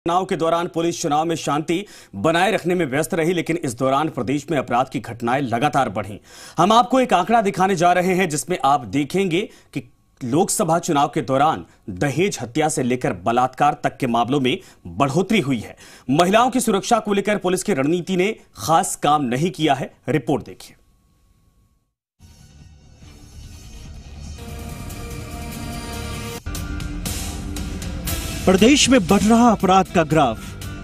चुनाव के दौरान पुलिस चुनाव में शांति बनाए रखने में व्यस्त रही, लेकिन इस दौरान प्रदेश में अपराध की घटनाएं लगातार बढ़ी। हम आपको एक आंकड़ा दिखाने जा रहे हैं जिसमें आप देखेंगे कि लोकसभा चुनाव के दौरान दहेज हत्या से लेकर बलात्कार तक के मामलों में बढ़ोतरी हुई है। महिलाओं की सुरक्षा को लेकर पुलिस की रणनीति ने खास काम नहीं किया है। रिपोर्ट देखिए। प्रदेश में बढ़ रहा अपराध का ग्राफ,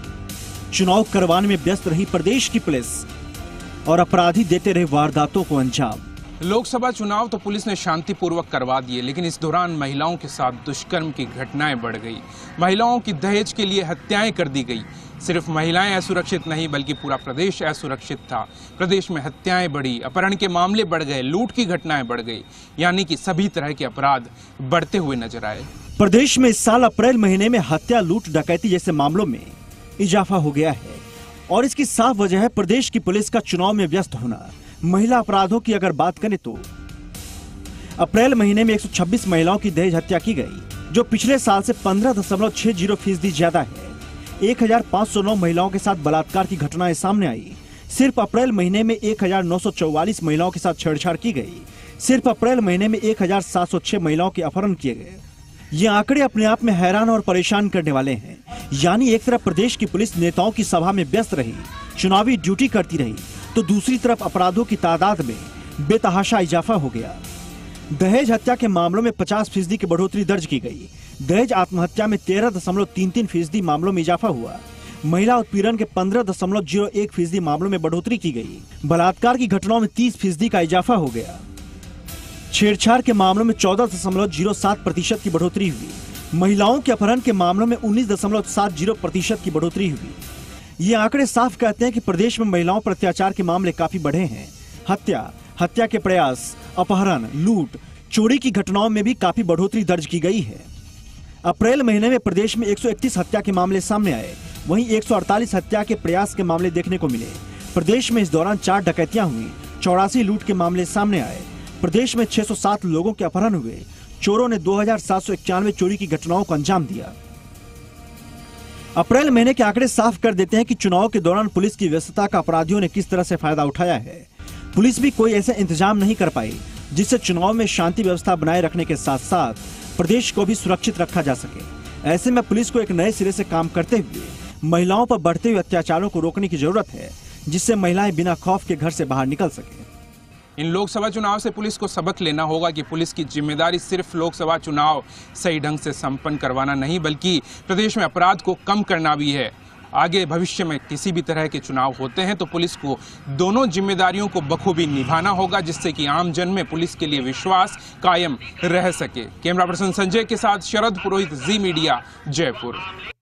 चुनाव करवाने में व्यस्त रही प्रदेश की पुलिस और अपराधी देते रहे वारदातों को अंजाम। लोकसभा चुनाव तो पुलिस ने शांतिपूर्वक करवा दिए, लेकिन इस दौरान महिलाओं के साथ दुष्कर्म की घटनाएं बढ़ गई। महिलाओं की दहेज के लिए हत्याएं कर दी गई। सिर्फ महिलाएं असुरक्षित नहीं बल्कि पूरा प्रदेश असुरक्षित था। प्रदेश में हत्याएं बढ़ी, अपहरण के मामले बढ़ गए, लूट की घटनाएं बढ़ गई, यानी कि सभी तरह के अपराध बढ़ते हुए नजर आए। प्रदेश में इस साल अप्रैल महीने में हत्या, लूट, डकैती जैसे मामलों में इजाफा हो गया है और इसकी साफ वजह है प्रदेश की पुलिस का चुनाव में व्यस्त होना। महिला अपराधों की अगर बात करें तो अप्रैल महीने में 126 महिलाओं की दहेज हत्या की गई, जो पिछले साल से 15.60% ज्यादा है। 1509 महिलाओं के साथ बलात्कार की घटनाएं सामने आई। सिर्फ अप्रैल महीने में 1944 महिलाओं के साथ छेड़छाड़ की गई। सिर्फ अप्रैल महीने में 1706 महिलाओं के अपहरण किए गए। ये आंकड़े अपने आप में हैरान और परेशान करने वाले हैं। यानी एक तरफ प्रदेश की पुलिस नेताओं की सभा में व्यस्त रही, चुनावी ड्यूटी करती रही, तो दूसरी तरफ अपराधों की तादाद में बेतहाशा इजाफा हो गया। दहेज हत्या के मामलों में 50% की बढ़ोतरी दर्ज की गई। दहेज आत्महत्या में 13.33% मामलों में इजाफा हुआ। महिला उत्पीड़न के 15.01% मामलों में बढ़ोतरी की गई। बलात्कार की घटनाओं में 30% का इजाफा हो गया। छेड़छाड़ के मामलों में 14.07% की बढ़ोतरी हुई। महिलाओं के अपहरण के मामलों में 19.70% की बढ़ोतरी हुई। ये आंकड़े साफ कहते हैं कि प्रदेश में महिलाओं पर अत्याचार के मामले काफी बढ़े हैं। हत्या के प्रयास, अपहरण, लूट, चोरी की घटनाओं में भी काफी बढ़ोतरी दर्ज की गई है। अप्रैल महीने में प्रदेश में 131 हत्या के मामले सामने आए, वहीं 148 हत्या के प्रयास के मामले देखने को मिले। प्रदेश में इस दौरान 4 डकैतियां हुई, 84 लूट के मामले सामने आए। प्रदेश में 607 लोगों के अपहरण हुए। चोरों ने 2791 चोरी की घटनाओं को अंजाम दिया। अप्रैल महीने के आंकड़े साफ कर देते हैं कि चुनाव के दौरान पुलिस की व्यस्तता का अपराधियों ने किस तरह से फायदा उठाया है। पुलिस भी कोई ऐसा इंतजाम नहीं कर पाई जिससे चुनाव में शांति व्यवस्था बनाए रखने के साथ साथ प्रदेश को भी सुरक्षित रखा जा सके। ऐसे में पुलिस को एक नए सिरे से काम करते हुए महिलाओं पर बढ़ते हुए अत्याचारों को रोकने की जरूरत है, जिससे महिलाएं बिना खौफ के घर से बाहर निकल सके। इन लोकसभा चुनाव से पुलिस को सबक लेना होगा कि पुलिस की जिम्मेदारी सिर्फ लोकसभा चुनाव सही ढंग से संपन्न करवाना नहीं बल्कि प्रदेश में अपराध को कम करना भी है। आगे भविष्य में किसी भी तरह के चुनाव होते हैं तो पुलिस को दोनों जिम्मेदारियों को बखूबी निभाना होगा, जिससे कि आम जन में पुलिस के लिए विश्वास कायम रह सके। कैमरा पर्सन संजय के साथ शरद पुरोहित, जी मीडिया, जयपुर।